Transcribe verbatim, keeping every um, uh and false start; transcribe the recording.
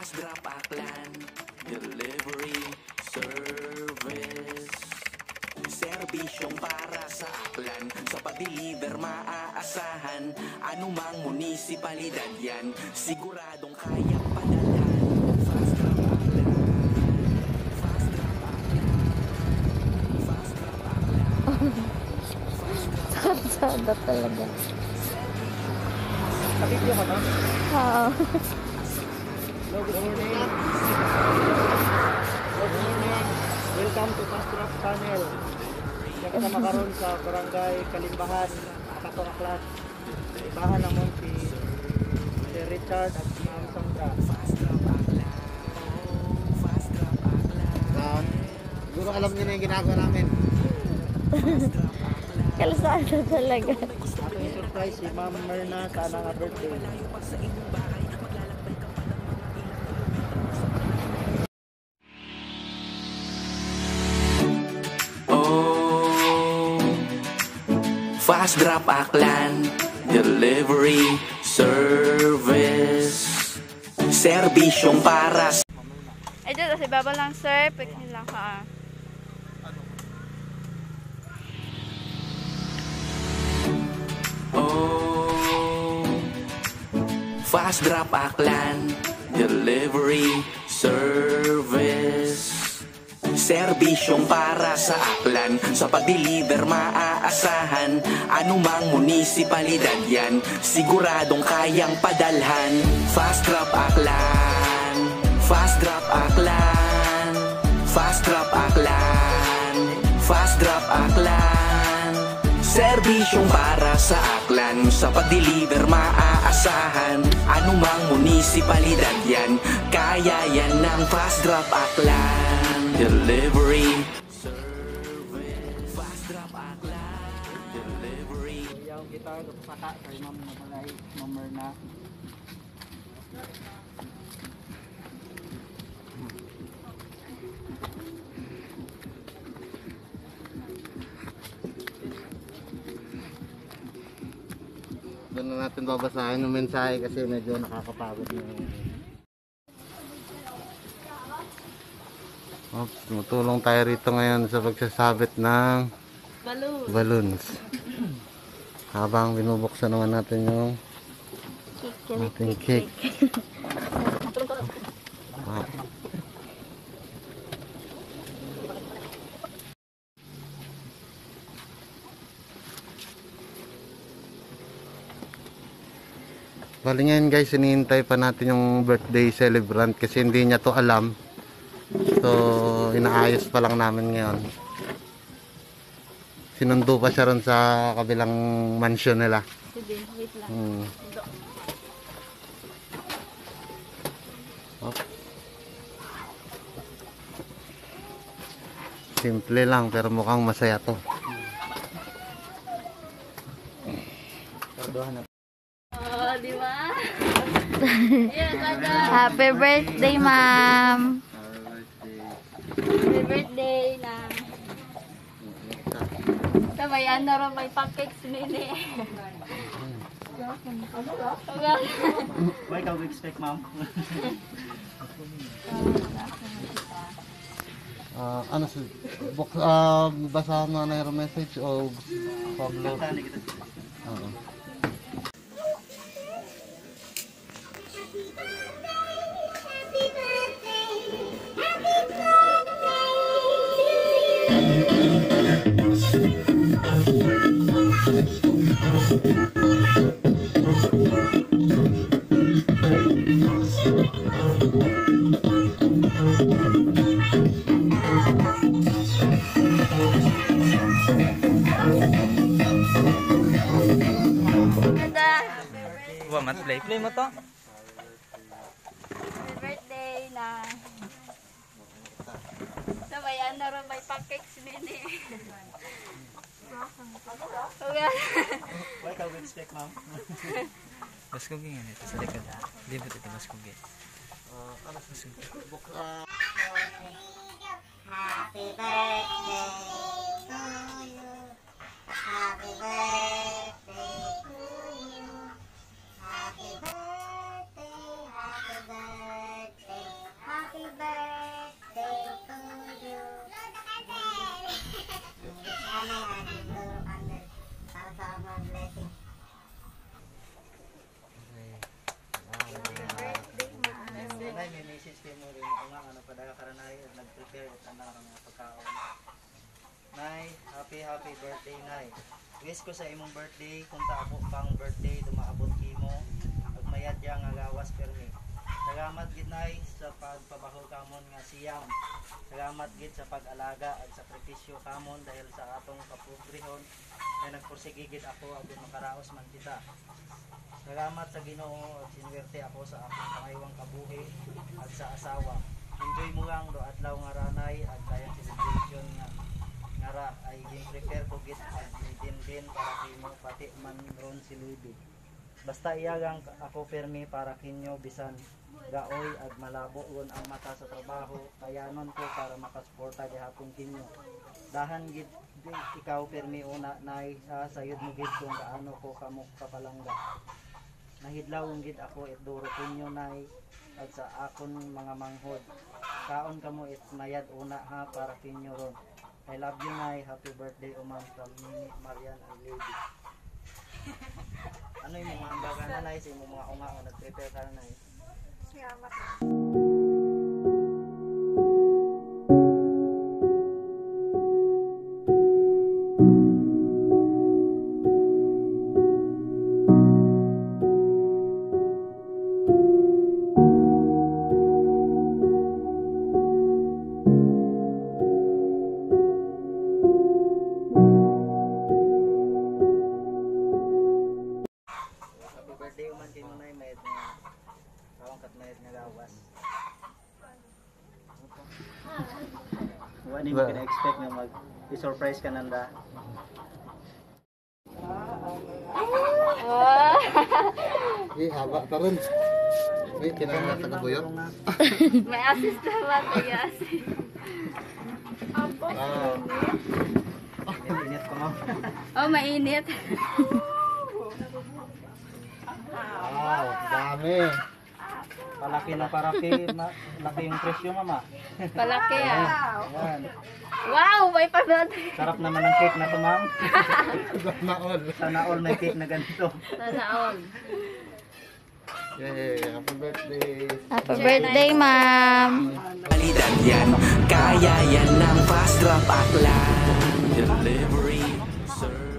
Fast Drop Aklan Delivery Service. Serbisyong para sa Aklan, sa pag-deliver maaasahan. Anumang munisipalidad yan, siguradong kayang padalhan. Fast Drop Aklan, Fast Drop Aklan, Fast Drop Aklan. Sada talaga. Kapityo ka ba? Oo. Hello, good morning. Good morning. Welcome to Fast Drop Channel. Diyan kita makaroon sa Barangay Kalimbahan, Katong Aklan. Ibahan naman si si Richard at si Ma'am Sandra. Fast Drop Aklan, Fast Drop Aklan, Um, siguro alam niyo na yung ginagawa namin. Fast Drop Aklan. Kalasada talaga. Ato yung surprise si Ma'am Myrna sa anang birthday. Fast Drop Aklan Delivery Service. Serbisyong para sa Ay, dito si Baba lang, sir. Pagkin lang ka. oh. Fast Drop Aklan Delivery Service. Serbisyong para sa Aklan, sa pag-deliver maaasahan. Anumang munisipalidad yan, siguradong kayang padalhan. Fast Drop Aklan, Fast Drop Aklan, Fast Drop Aklan, Fast Drop Aklan. Serbisyong para sa Aklan, sa pag-deliver maaasahan. Anumang munisipalidad yan, kaya yan ng Fast Drop Aklan Delivery Service. Fast Drop Aklan Delivery. Iyaw kita saka kay Ma'am Mabalay, Ma'am Myrna. Doon na natin babasahin yung mensahe kasi medyo nakakapagod na. Oh, tumutulong tayo rito ngayon sa pagsasabit ng Balloon. balloons. Habang binubuksan naman natin yung ating cake. Wow. Bali ngayon guys, hinihintay pa natin yung birthday celebrant kasi hindi niya to alam. So, inaayos pa lang namin ngayon. Sinundo pa siya ron sa kabilang mansion nila. Sige, wait lang. Hmm. Oh. Simple lang pero mukhang masaya to. Oh, di ba? Happy birthday, ma'am. Happy birthday na. Sabayan na rin may pancakes nini. Why can we expect, ma'am? Ah, ano si book ah basahan mo na yung message o Pablo? Oo. Wa mat play play mo to. Happy birthday na. Sabayan na rin may pancakes nini. Why can we expect, ma'am? Mas kugi nga nito sa likod. Libot ito mas kugi. Ah, ano si book Happy birthday to you. Happy birthday to you. Happy birthday, happy birthday nanay at yung under para sa mga blessing. Nay, may message kayo mo rin ako nga, ano pa daga karanay at nag-prepare at anak ang mga pagkaon. Nay, happy happy birthday, Nay. Wish ko sa imong birthday, kunta ako pang birthday, dumaabot kimo, at mayadya nga gawas permi. Salamat gid, Nay, sa pagpabaho kamon nga siyam. Salamat gid sa pag-alaga at sakripisyo kamon dahil sa atong kapobrehon na nagpursige gid ako agon makaraos man kita. Salamat sa Ginoo at sinwerte ako sa akong pangaywang kabuhi at sa asawa. Enjoy mo lang do adlaw nga ranay at kayang celebration nga nga ra ay gin-prepare ko gid at din din para kimo pati man ron si Luigi. Basta iyagang ako permi para kinyo bisan gaoy at malabo ron ang mata sa trabaho kayanon ko para makasuporta gihapon kinyo. Dahan gid gid ikaw permi una nay sa sayod mo gid kung gaano ko kamo kapalangga. Nahidlaw gid ako it duro kinyo nay at sa akon mga manghod. Kaon kamo it mayad una ha para kinyo ron. I love you, Nay. Happy birthday, Umam, from Nini, Marian, and Lady. Ano yung mga ambaga na, Nay? Sa imong mga unga o nag-prepare ka na, Nay? Happy birthday, Umam, kay Nay. Mayad nga. Kawang kat mayad nga gawas. Wala mo kina-expect na mag-surprise ka nanda. Eh, haba pa rin. Wait, kinakain ka na buyot? May assist naman, may assist. Ah, Init ko mo. Oh, mainit. wow, dami. Palaki na paraki. Ma- laki yung presyo, Mama. Palaki ah. Ayan. Wow, may panod. Sarap naman ang cake na to, Ma'am. Sana all. Sana all may cake na ganito. Sana all. Yay, happy birthday. Happy birthday, ma'am. Kalidad yan, kaya yan ng fast drop aklan. Delivery service.